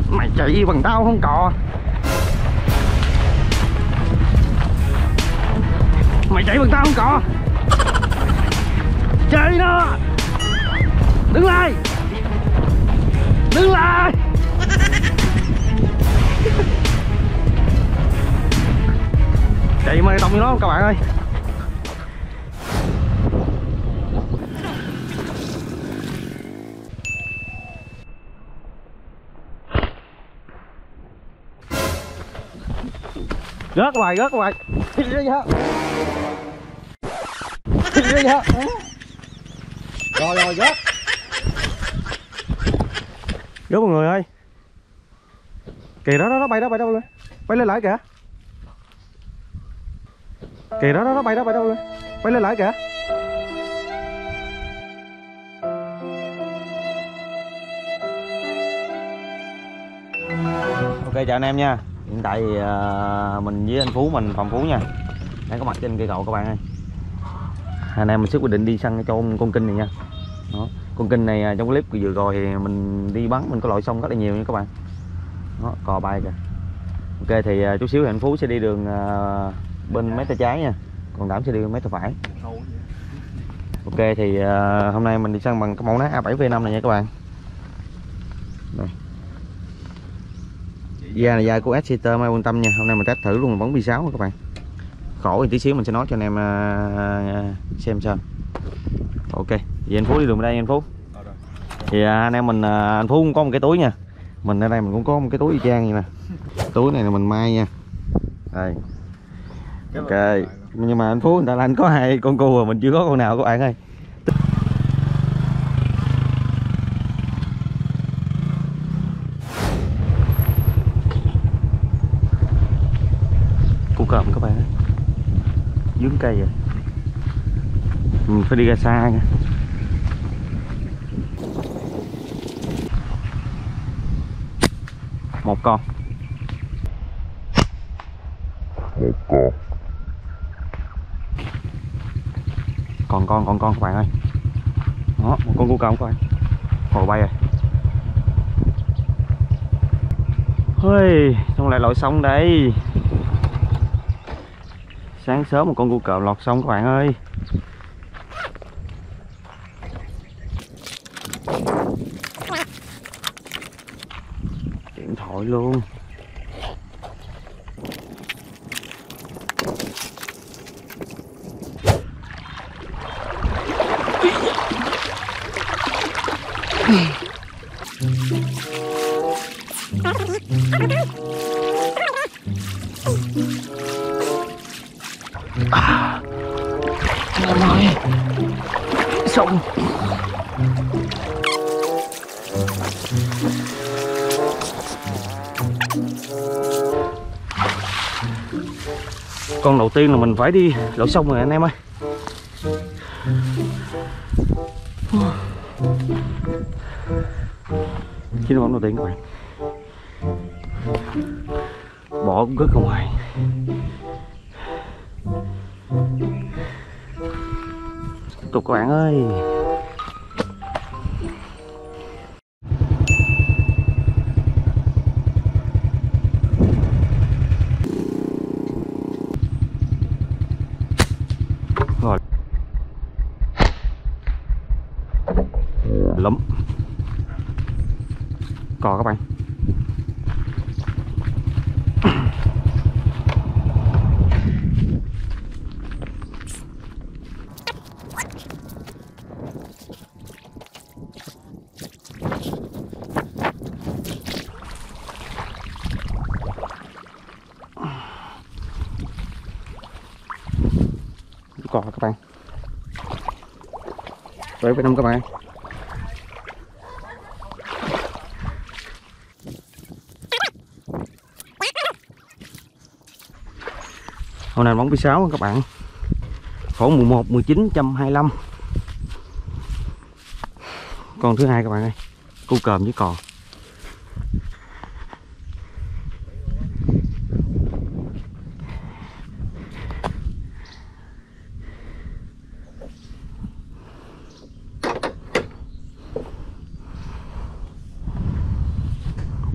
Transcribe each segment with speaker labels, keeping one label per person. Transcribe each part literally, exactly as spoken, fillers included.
Speaker 1: Mày chạy bằng tao không cò. Mày chạy bằng tao không cò. Chơi nó. Đứng lại. Đứng lại. Chạy mà đồng như nó các bạn ơi. Rớt hoài, rớt hoài. Rồi rồi rớt. Rớt mọi người ơi. Kìa đó đó, nó bay đó, bay đâu lên. Bay lên lại kìa. Kìa đó đó, nó bay đó, bay đâu lên. Bay lên lại kìa. Ok chào anh em nha. Hiện tại thì uh, mình với anh Phú mình phòng Phú nha, đang có mặt trên cây cầu các bạn ơi. Anh em mình sức quyết định đi săn cho con, con kinh này nha. Đó. Con kinh này trong clip vừa rồi thì mình đi bắn mình có loại xong rất là nhiều nha các bạn. Đó, cò bay kìa. Ok thì uh, chút xíu thì anh Phú sẽ đi đường uh, bên mé tay trái nha, còn Đảm sẽ đi mé tay phải. Ok thì uh, hôm nay mình đi săn bằng cái mẫu nát A bảy V năm này nha các bạn. Đây. Da là da của Exeter mai quan tâm nha. Hôm nay mình test thử luôn bóng B sáu nha các bạn. Khổ thì tí xíu mình sẽ nói cho anh em uh, xem sao. Ok, vậy anh Phú đi đường đây anh Phú. Thì uh, anh em mình uh, anh Phú cũng có một cái túi nha. Mình ở đây mình cũng có một cái túi y chang vậy nè. Túi này là mình may nha. Đây. Ok, nhưng mà anh Phú người ta là anh có hai con cua mà mình chưa có con nào các bạn ơi. Cua cọm các bạn ơi. Dướng cây rồi. Mình phải đi ra xa nha. Một con. Một con. Còn con, còn con các bạn ơi. Đó, một con cua cọm các bạn. Hồ bay rồi. Ôi, xong lại lội xong đây. Sáng sớm một con cua cọm lọt xong các bạn ơi. Điện thoại luôn. À, em ơi, xong. Con đầu tiên là mình phải đi lội sông rồi anh em ơi. Chiến bóng đầu tiên các bạn. Bỏ cũng rất không ngoài. Tiếp tục các bạn ơi. Rồi. Lắm. Cò các bạn. Cò các bạn. bảy phẩy năm các bạn. Hôm nay bóng B sáu các bạn. Khổ mười một, mười chín, một trăm hai mươi lăm. Con thứ hai các bạn ơi. Cua cờm với cò.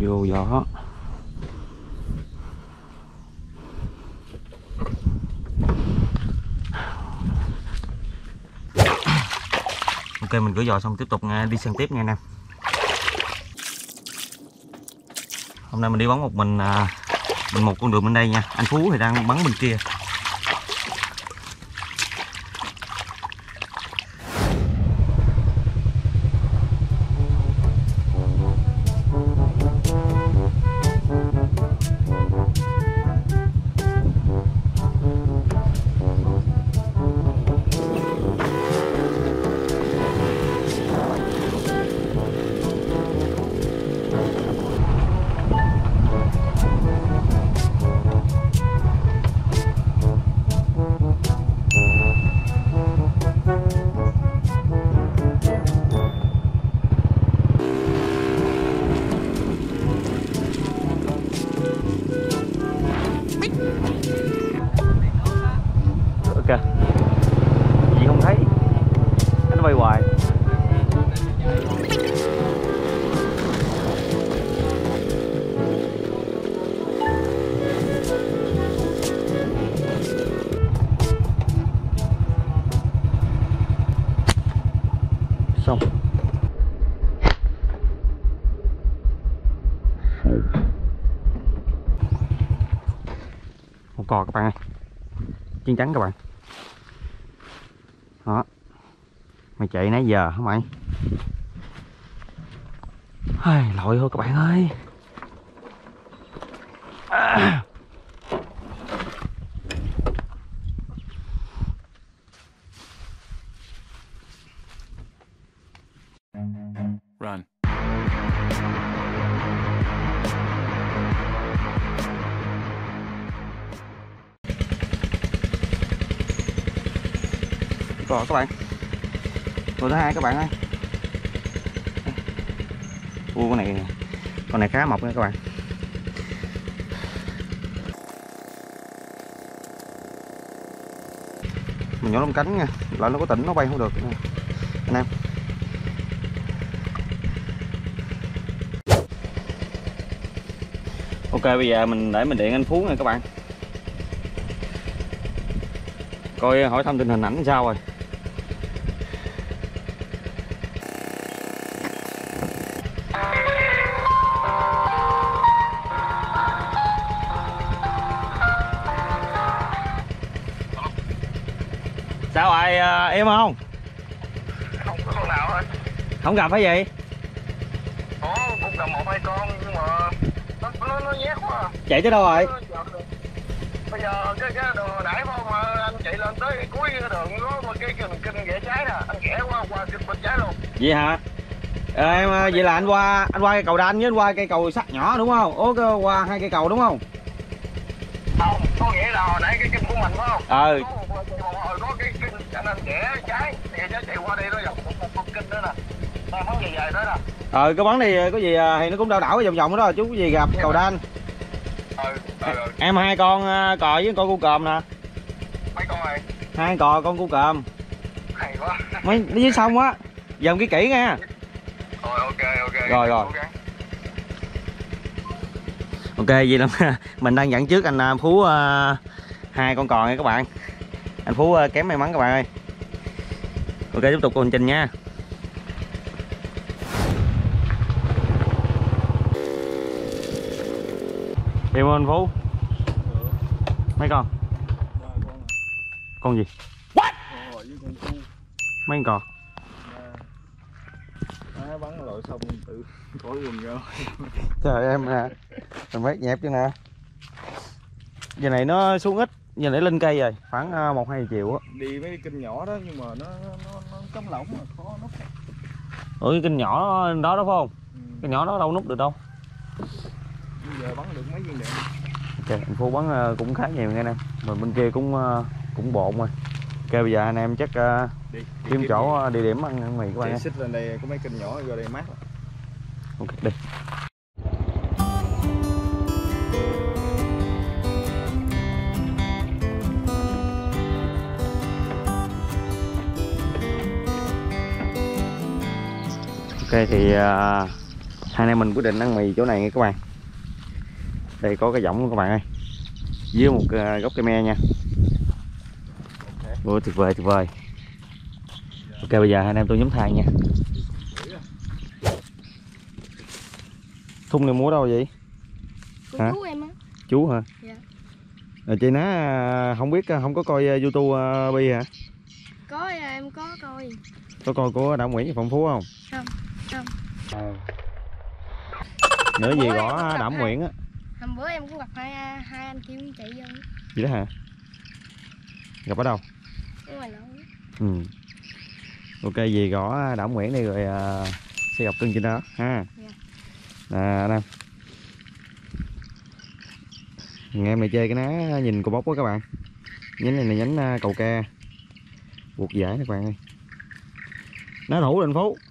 Speaker 1: vô gió. Ok, mình gửi giò xong tiếp tục đi săn tiếp nha anh em. Hôm nay mình đi bắn một mình, mình một con đường bên đây nha. Anh Phú thì đang bắn bên kia. Ok, gì không thấy, nó bay hoài. Xong. Một cò các bạn ơi, chiên trắng các bạn. Đó, mày chạy nãy giờ hả mày? Ai, lội thôi các bạn ơi. À.
Speaker 2: Run.
Speaker 1: Rồi các bạn, con thứ hai các bạn ơi. Ui, con này con này khá mập nha các bạn. Mình nhổ lông cánh nha, lỡ nó có tỉnh nó bay không được nha anh em. Ok, bây giờ mình để mình điện anh Phú nha các bạn, coi hỏi thăm tình hình ảnh sao rồi. Sao rồi, à, em không?
Speaker 3: Không có con nào hết.
Speaker 1: Không gặp hay gì?
Speaker 3: Ồ, cũng gặp một hai con nhưng mà nó nó, nó nhét quá.
Speaker 1: Chạy tới đâu rồi?
Speaker 3: Bây giờ cái cái đường hồi nãy mà anh chạy lên tới cái cuối cái đường có một cái kinh kinh ghẻ trái nè, anh ghẻ qua qua kinh bên trái luôn.
Speaker 1: Vậy hả? À, em vậy là anh qua anh qua cây cầu đanh với anh qua cây cầu sắt nhỏ đúng không? Ố, qua hai cây cầu đúng không?
Speaker 3: Không, có nghĩa là hồi nãy cái kinh của mình phải không?
Speaker 1: Ừ.
Speaker 3: Có, có cái kinh cho nên ghẻ trái thì nó chạy qua đây nó dọc một con kinh nữa nè. Đang bắn dài dài đó nè.
Speaker 1: Ờ, cái bắn này có gì thì nó cũng đau đảo vòng vòng đó, chú có gì gặp cầu đanh.
Speaker 3: Ừ, ừ, ừ.
Speaker 1: Em hai con cò với con cu còm nè.
Speaker 3: Mấy con này?
Speaker 1: Hai cò con cu còm.
Speaker 3: Hay quá.
Speaker 1: Mấy nó với xong á. Dòm cái kỹ nha.
Speaker 3: Rồi, ok ok.
Speaker 1: Rồi rồi. Ok, vậy là mình đang dẫn trước anh Phú uh, hai con cò nha các bạn. Anh Phú uh, kém may mắn các bạn ơi. Ok, tiếp tục hành trình nha. Em ơi anh Phú. Mấy con? Con gì? What? Mấy con cò?
Speaker 2: À, bắn lội xong tự khỏi quần ra.
Speaker 1: Trời em nè, mình phát nhẹp chứ nè. Giờ này nó xuống ít, giờ này lên cây rồi, khoảng một hai triệu á.
Speaker 2: Đi mấy kinh nhỏ đó nhưng mà nó nó nó trống lỏng mà khó nút.
Speaker 1: Ủa cái kinh nhỏ đó đó phải không?
Speaker 2: Ừ.
Speaker 1: Cái nhỏ đó đâu nút được đâu.
Speaker 2: Bây giờ bắn được mấy viên đạn.
Speaker 1: Ok, anh Phú bắn cũng khá nhiều nghe nè. Mà bên kia cũng cũng bộn rồi. Ok, bây giờ anh em chắc
Speaker 2: đi, đi
Speaker 1: kiếm chỗ địa điểm ăn, ăn mì các bạn
Speaker 2: nha.
Speaker 1: nha.
Speaker 2: Xích lên đây có mấy kinh nhỏ vô đây mát.
Speaker 1: Ok, đi. Ok thì uh, Hai anh em mình quyết định ăn mì chỗ này nha các bạn. Đây có cái võng các bạn ơi, dưới một gốc cây me nha. Ủa, tuyệt vời tuyệt vời. Ok, bây giờ hai anh em tôi nhúng than nha. Thun này mua đâu vậy?
Speaker 4: Của hả? Chú em á.
Speaker 1: Chú hả?
Speaker 4: Dạ.
Speaker 1: Rồi chị ná không biết, không có coi YouTube Bi hả?
Speaker 4: Có, em có coi.
Speaker 1: Có coi của Đảo Nguyễn Phong Phú không?
Speaker 4: Không, không.
Speaker 1: À. Nữa gì gõ Đảo Nguyễn á.
Speaker 4: Hôm bữa em cũng gặp hai hai anh kêu chạy vô.
Speaker 1: Gì đó hả? Gặp ở đâu?
Speaker 4: Ở ngoài lỗ.
Speaker 1: Ừ. Ok, gì gõ Đảo Nguyễn đi rồi uh, sẽ gặp cưng trên đó ha.
Speaker 4: Dạ.
Speaker 1: À, anh em. Nghe em này chơi cái ná nhìn cô bóc quá các bạn. Nhánh này là nhánh cầu ca. Buộc giải các bạn ơi. Ná thủ thành phố.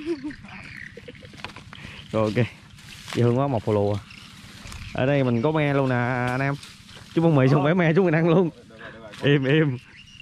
Speaker 1: Rồi ok. Dễ thương quá, một phù lùa. Ở đây mình có me luôn nè anh em. Chú bông mì xong bẻ me chúng mình ăn luôn. Im im.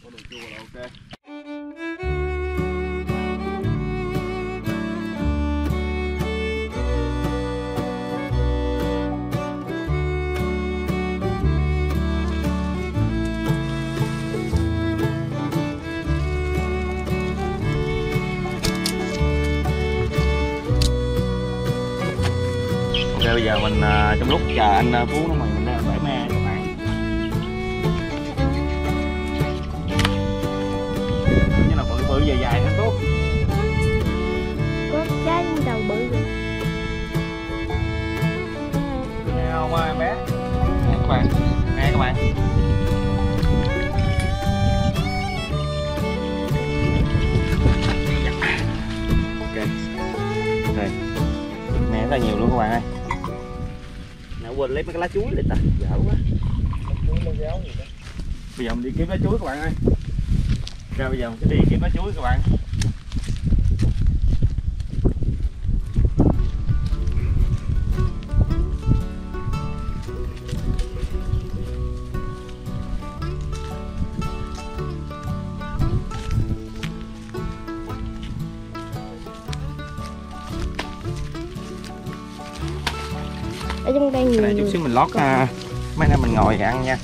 Speaker 1: Ok, bây giờ mình uh, trong lúc chờ anh uh, Phú nó mày mình đang bẻ me các bạn. Như là bự bự dài dài hết Phú.
Speaker 4: Có trái đầu bự rồi.
Speaker 1: Nghe không em bé? Nè các bạn, nè các bạn. Ok, đây me rất là nhiều luôn các bạn ơi. Quên lấy mấy cái lá chuối lên ta, dở quá. Bây giờ mình đi kiếm lá chuối các bạn ơi. Ra bây giờ mình sẽ đi kiếm lá chuối các bạn.
Speaker 4: Ở trong đây nhiều.
Speaker 1: Cái này chút xíu mình lót à, mấy anh em mình ngồi ăn nha.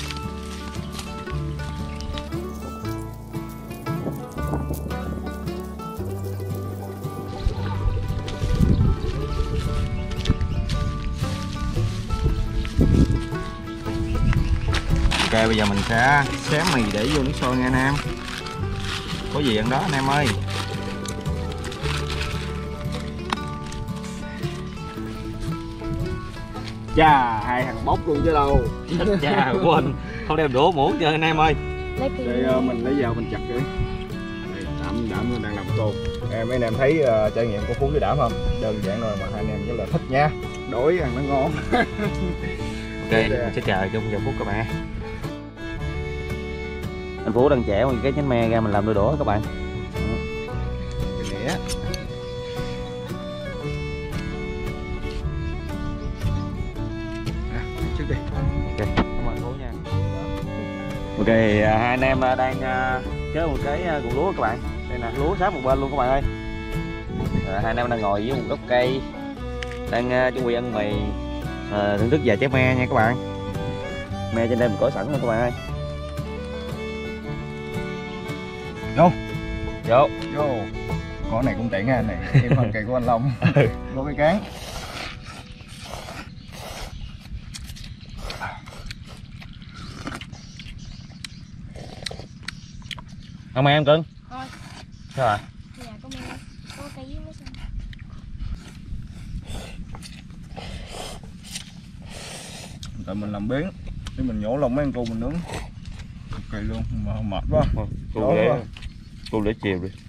Speaker 1: Ok, bây giờ mình sẽ xé mì để vô nước sôi nha anh em. Có gì ăn đó anh em ơi. Chà, hai thằng bốc luôn chứ đâu. Chà, quên không đem đũa muỗng cho anh em ơi.
Speaker 2: Đây uh, mình lấy dao mình chặt đi. Đây, Đạm Đạm đang làm tô. Em mấy anh em thấy uh, trải nghiệm của Phú với Đạm không? Đơn giản rồi mà hai anh em rất là thích nha. Đổi ăn nó ngon.
Speaker 1: Ok, mình sẽ chờ trong vài phút các bạn. Anh Phú đang chẻ một cái nhánh me ra mình làm đôi đũa các bạn.
Speaker 2: Cái nẻ. Trước đi.
Speaker 1: Ok, cảm ơn Phú nha. Ok, hai anh em đang kéo một cái ruộng lúa các bạn. Đây nè, lúa sát một bên luôn các bạn ơi. Hai anh em đang ngồi dưới một gốc cây, đang chuẩn bị ăn mì, à, thưởng thức vài trái me nha các bạn. Me trên đây mình có sẵn luôn các bạn ơi.
Speaker 2: Vô.
Speaker 1: Vô.
Speaker 2: Vô. Con này cũng tiện ha, này em phần cây của anh Long. Có cái cán.
Speaker 1: Không em cưng.
Speaker 4: Thôi.
Speaker 1: Sao ạ?
Speaker 4: Nhà có me, có cây dưới mới xong.
Speaker 2: Tại mình làm biến, để mình nhổ lông mấy con cô mình nướng. Ok luôn, mà mệt quá.
Speaker 1: Cô để, cô để chiều đi.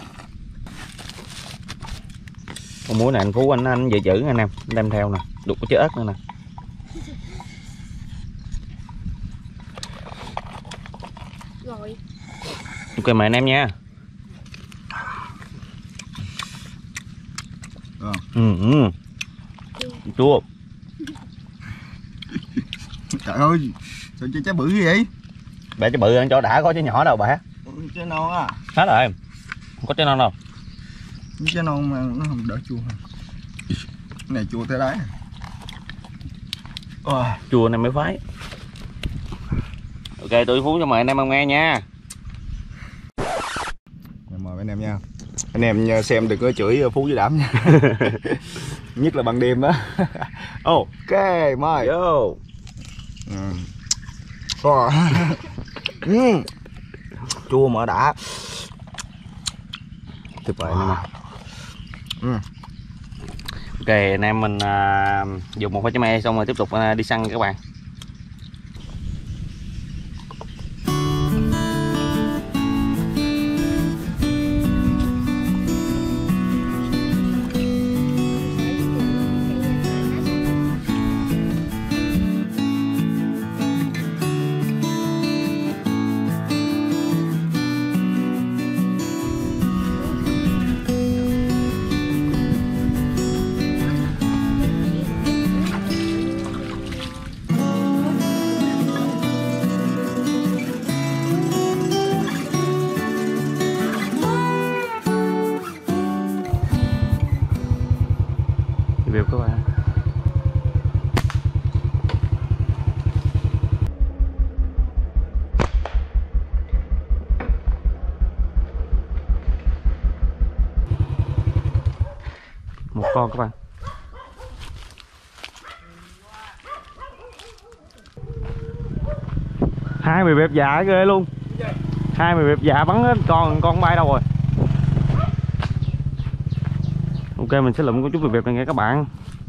Speaker 1: Con muối này anh Phú anh anh dự trữ anh em, đem theo nè, đục có trái ớt nữa nè.
Speaker 4: Rồi.
Speaker 1: Ok mời anh em nha.
Speaker 2: À.
Speaker 1: Ừ, ừ. Chua.
Speaker 2: Trời ơi, sao chơi trái bự như vậy?
Speaker 1: Bẻ trái bự ăn cho đã, có trái nhỏ đâu bẻ.
Speaker 2: Trái non á.
Speaker 1: Hết rồi, không có trái non đâu.
Speaker 2: Trái non mà nó không đỡ chua. Này chua tới đấy.
Speaker 1: Oh, chua này mới phái. Ok, tôi Phú cho mời anh em ăn nghe nha.
Speaker 2: Mời anh em nha. Anh em xem đừng có chửi Phú với Đảm nha. Nhất là ban đêm đó. Ok, mời.
Speaker 1: Vô.
Speaker 2: Ừ. Oh. Ừ. Chua mà đã.
Speaker 1: Tuyệt vời wow.
Speaker 2: Ừ.
Speaker 1: Ok, anh em mình uh, dùng một chấm e xong rồi tiếp tục uh, đi săn các bạn. Biểu các bạn. Một con các bạn. Hai mười bẹp dạ ghê luôn. Hai mười bẹp dạ bắn hết con con bay đâu rồi. Ok, mình sẽ lụm con chút mười bẹp này nghe các bạn.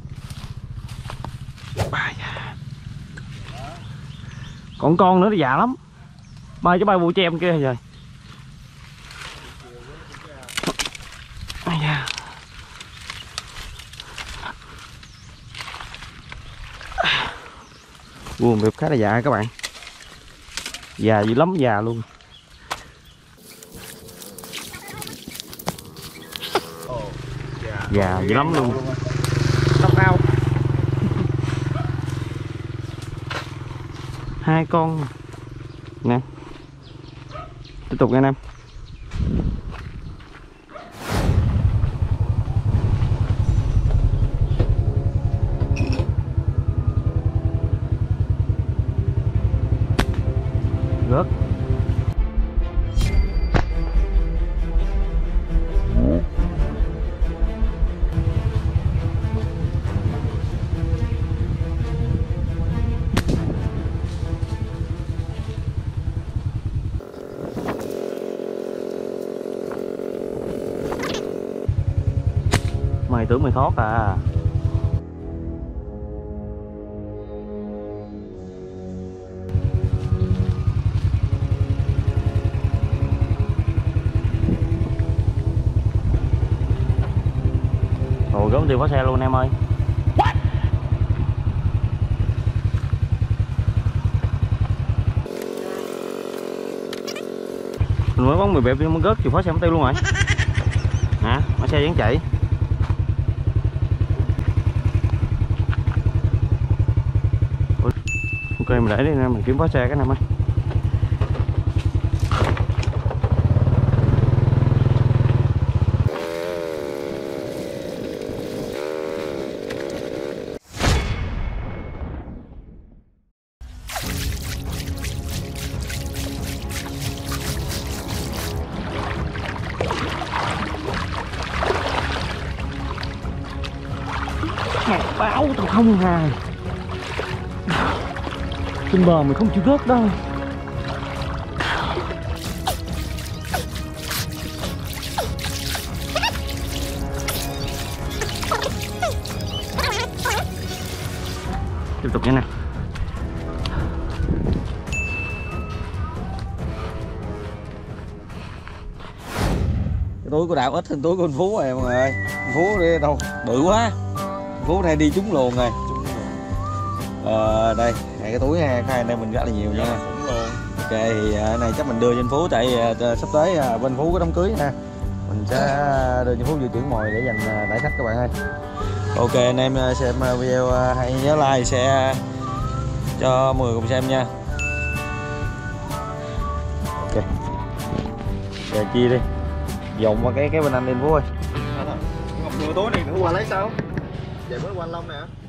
Speaker 1: Còn con nữa thì già lắm. Bay cho bay vụ chem kia rồi. Guồng bẹp khá là già các bạn. Già dữ lắm, già luôn. Già dữ lắm luôn. Tóc ao. Hai con nè. Tiếp tục nha anh em. Rớt. Mày tưởng mày thoát à. Rồi gớm tiêu phá xe luôn em ơi. Mình mới bóng mười bẹp mới gớt chìa khóa xe mất tiêu luôn rồi. Hả? Mà xe vẫn chạy. Ok, mình để đi nè, mình kiếm khóa xe cái này ơi. Mày báo tao không hài. Trên bờ mày không chịu rớt đâu. Tiếp tục nha nè. Cái túi của Đạo ít hơn túi của anh Phú rồi mọi người ơi. Anh Phú đi đâu bự quá. Phú này đi trúng luồn rồi. Ờ, đây, này cái túi hai anh em mình rất là nhiều nha. Ok, thì cái này chắc mình đưa cho anh Phú tại sắp tới bên Phú có đám cưới nè. Mình sẽ đưa cho Phú di chuyển mồi để dành đãi khách các bạn ơi. Ok, anh em xem video hãy nhớ like, share cho mọi người cùng xem nha. Ok. Giờ chia đi. Dòng qua cái cái bên anh đi Phú ơi.
Speaker 2: Ngọc đưa túi này nữa qua lấy sao? Vậy mới qua anh Long nè.